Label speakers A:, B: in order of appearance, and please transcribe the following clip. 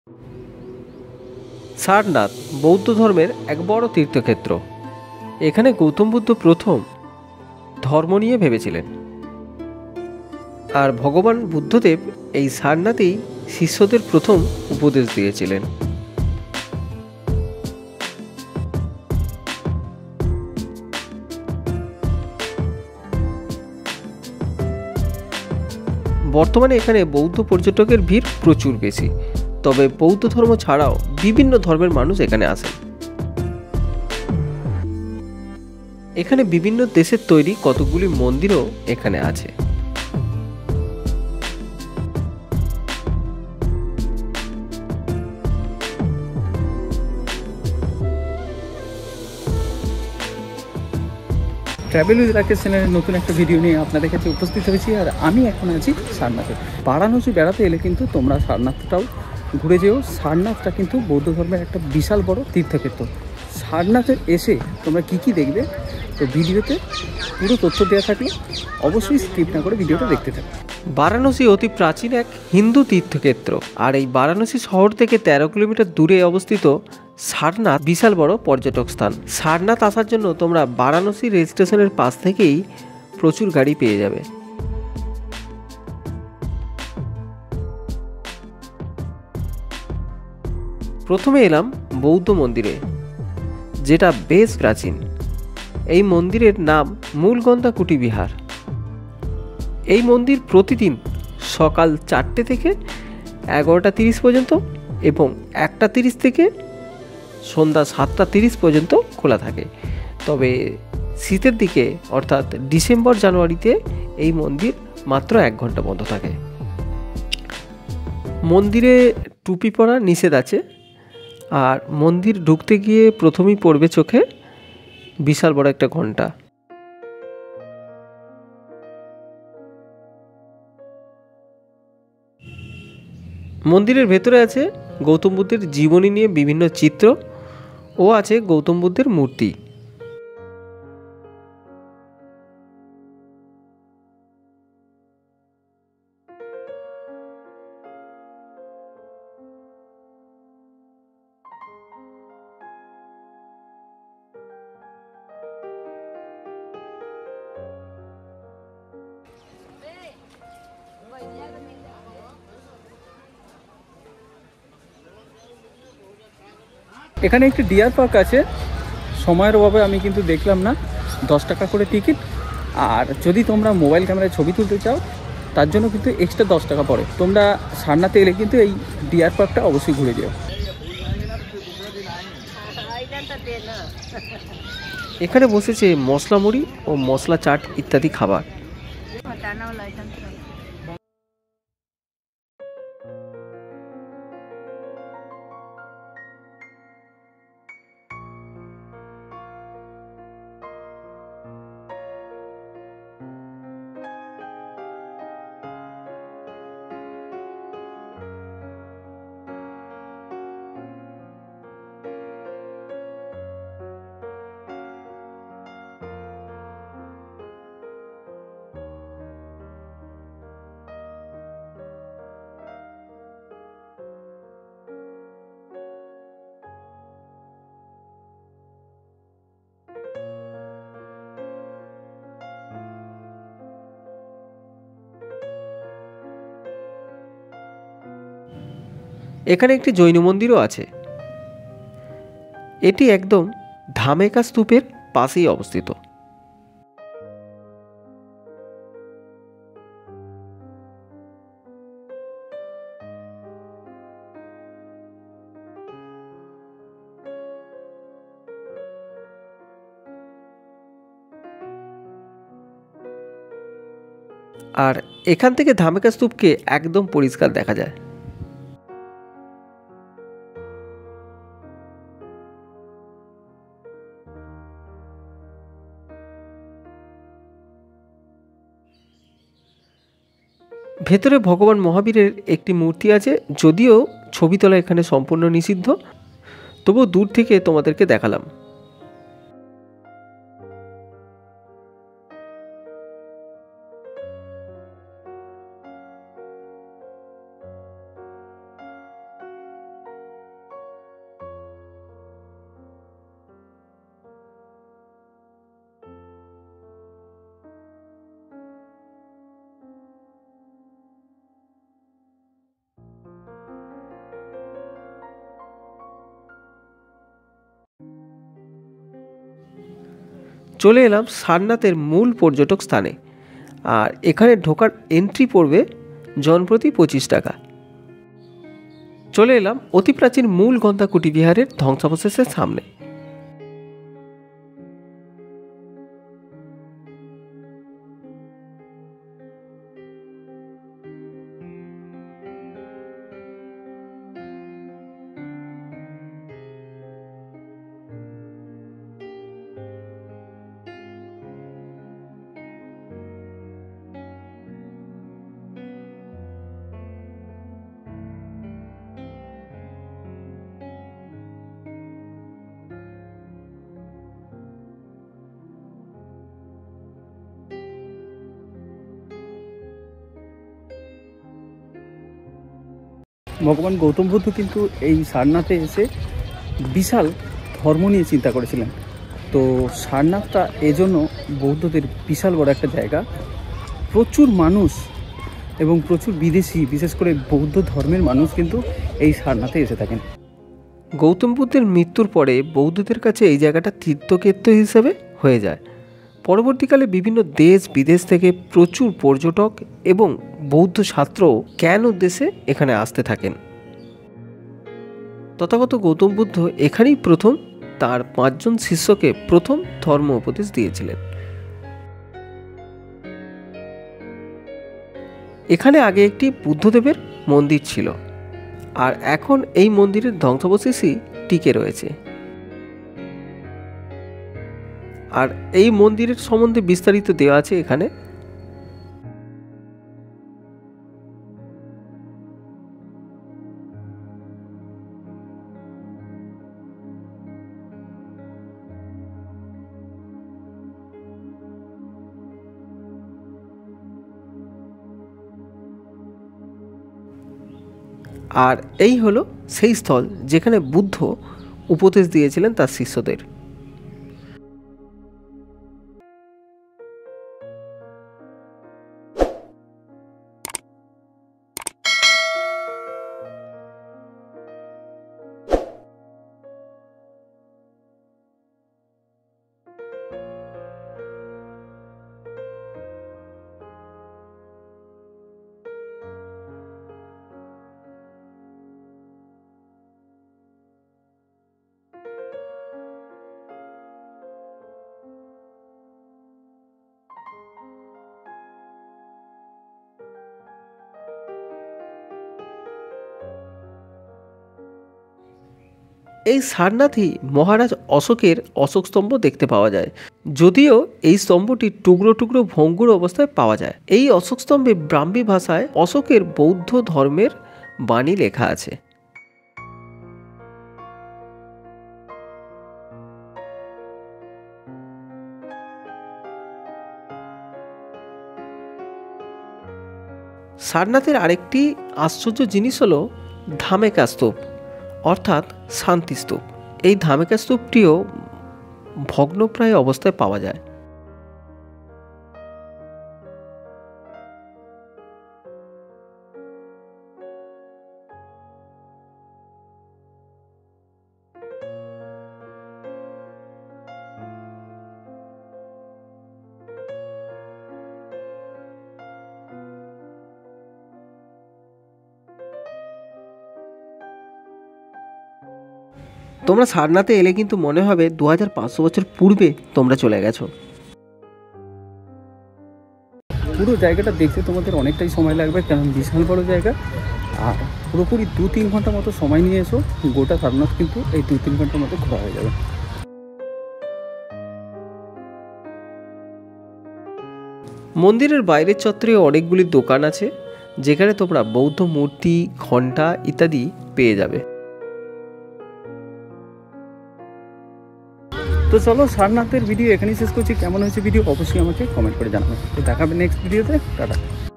A: সারনাথ বৌদ্ধ ধর্মের এক বড় তীর্থক্ষেত্র। এখানে গৌতম বুদ্ধ প্রথম ধর্ম নিয়ে ভেবেছিলেন, আর ভগবান বুদ্ধদেব এই সারনাথেই শিষ্যদের প্রথম উপদেশ দিয়েছিলেন। বর্তমানে এখানে বৌদ্ধ পর্যটকের ভিড় প্রচুর বেশি, তবে বৌদ্ধ ধর্ম ছাড়াও বিভিন্ন ধর্মের মানুষ এখানে আসেন। এখানে বিভিন্ন দেশের তৈরি কতগুলি মন্দিরও এখানে আছে।
B: ট্রাভেল উইথ রাকেশ চ্যানেলের নতুন একটা ভিডিও নিয়ে আপনাদের কাছে উপস্থিত হয়েছি। আর আমি এখন আছি সারনাথে। বারাণসী বেড়াতে এলে কিন্তু তোমরা সারনাথটাও ঘুরে যেও। সারনাথটা কিন্তু বৌদ্ধ ধর্মের একটা বিশাল বড় তীর্থক্ষেত্র। সারনাথে এসে তোমরা কী কী দেখবে, তো ভিডিওতে পুরো তথ্য দেওয়া থাকলে অবশ্যই স্কিপ না করে ভিডিওটা দেখতে থাকবে।
A: বারাণসী অতি প্রাচীন এক হিন্দু তীর্থক্ষেত্র, আর এই বারাণসী শহর থেকে 13 কিলোমিটার দূরে অবস্থিত সারনাথ বিশাল বড় পর্যটক স্থান। সারনাথ আসার জন্য তোমরা বারাণসী রেল স্টেশনের পাশ থেকেই প্রচুর গাড়ি পেয়ে যাবে। প্রথমে এলাম বৌদ্ধ মন্দিরে, যেটা বেশ প্রাচীন। এই মন্দিরের নাম মূলগন্ধা কুটি বিহার। এই মন্দির প্রতিদিন সকাল 4টে থেকে 11টা 30 পর্যন্ত এবং 1টা 30 থেকে সন্ধ্যা 7টা 30 পর্যন্ত খোলা থাকে। তবে শীতের দিকে অর্থাৎ ডিসেম্বর জানুয়ারিতে এই মন্দির মাত্র 1 ঘন্টা বন্ধ থাকে। মন্দিরে টুপি পরা নিষেধ আছে, আর মন্দির ঢুকতে গিয়ে প্রথমেই পড়বে চোখে বিশাল বড় একটা ঘন্টা। মন্দিরের ভেতরে আছে গৌতম বুদ্ধের জীবনী নিয়ে বিভিন্ন চিত্র ও আছে গৌতম বুদ্ধের মূর্তি।
B: এখানে একটি ডিয়ার পার্ক আছে, সময়ের অভাবে আমি কিন্তু দেখলাম না। 10 টাকা করে টিকিট, আর যদি তোমরা মোবাইল ক্যামেরায় ছবি তুলতে চাও তার জন্য কিন্তু এক্সট্রা 10 টাকা পড়ে। তোমরা সারনাথে এলে কিন্তু এই ডিয়ার পার্কটা অবশ্যই ঘুরে যেও।
A: এখানে বসেছে মশলা মুড়ি ও মশলা চাট ইত্যাদি খাবার। এখানে একটি জৈন মন্দিরও আছে। এটি একদম ধামেকা স্তূপের পাশেই অবস্থিত। আর এখান থেকে ধামেকা স্তূপকে একদম পরিষ্কার দেখা যায়। ভেতরে ভগবান মহাবীরের একটি মূর্তি আছে, যদিও ছবি তোলা এখানে সম্পূর্ণ নিষিদ্ধ, তবুও দূর থেকে তোমাদেরকে দেখালাম। চলে এলাম সারনাথের মূল পর্যটক স্থানে। আর এখানে ঢোকার এন্ট্রি পড়বে জনপ্রতি 25 টাকা। চলে এলাম অতি প্রাচীন মূল গন্ধা কুটিবিহারের ধ্বংসাবশেষের সামনে।
B: ভগবান গৌতম বুদ্ধ কিন্তু এই সারনাথে এসে বিশাল ধর্ম নিয়ে চিন্তা করেছিলেন। তো সারনাথটা এজন্য বৌদ্ধদের বিশাল বড় একটা জায়গা। প্রচুর মানুষ এবং প্রচুর বিদেশি, বিশেষ করে বৌদ্ধ ধর্মের মানুষ কিন্তু এই সারনাথে এসে থাকেন।
A: গৌতম বুদ্ধের মৃত্যুর পরে বৌদ্ধদের কাছে এই জায়গাটা তীর্থক্ষেত্র হিসেবে হয়ে যায়। পরবর্তীকালে বিভিন্ন দেশ বিদেশ থেকে প্রচুর পর্যটক এবং বৌদ্ধ ছাত্র জ্ঞান উদ্দেশ্যে এখানে আসতে থাকেন। তথাগত গৌতম বুদ্ধ এখানেই প্রথম তার 5 জন শিষ্যকে প্রথম ধর্ম উপদেশ দিয়েছিলেন। এখানে আগে একটি বুদ্ধদেবের মন্দির ছিল, আর এখন এই মন্দিরের ধ্বংসাবশেষই টিকে রয়েছে। আর এই মন্দিরের সম্বন্ধে বিস্তারিত দেওয়া আছে এখানে। আর এই হলো সেই স্থল যেখানে বুদ্ধ উপদেশ দিয়েছিলেন তার শিষ্যদের। এই সারনাথেই মহারাজ অশোকের অশোক স্তম্ভ দেখতে পাওয়া যায়, যদিও এই স্তম্ভটি টুকরো টুকরো ভঙ্গুর অবস্থায় পাওয়া যায়। এই অশোক স্তম্ভে ব্রাহ্মী ভাষায় অশোকের বৌদ্ধ ধর্মের বাণী লেখা আছে। সারনাথের আরেকটি আশ্চর্য জিনিস হলো ধামেকা স্তূপ, অর্থাৎ শান্তিস্তূপ। এই ধামেকা স্তূপটিও ভগ্নপ্রায় অবস্থায় পাওয়া যায়। তোমরা সারনাথে এলে কিন্তু মনে হবে 2500 বছর পূর্বে তোমরা চলে গেছো।
B: পুরো জায়গাটা দেখতে তোমাদের অনেকটাই সময় লাগবে, কারণ বিশাল বড় জায়গা। আর পুরোপুরি 2-3 ঘন্টা মতো সময় নিয়ে এসো, গোটা সারনাথ কিন্তু এই 2-3 ঘন্টার মধ্যে ঘোরা হয়ে যাবে।
A: মন্দিরের বাইরের চত্বরে অনেকগুলি দোকান আছে, যেখানে তোমরা বৌদ্ধ মূর্তি, ঘণ্টা ইত্যাদি পেয়ে যাবে।
B: তো চলো, সারনাথের ভিডিও এখানেই শেষ করছি। কেমন হয়েছে ভিডিও অবশ্যই আমাকে কমেন্ট করে জানাবে। তো দেখাবে নেক্সট ভিডিওতে। টাটা।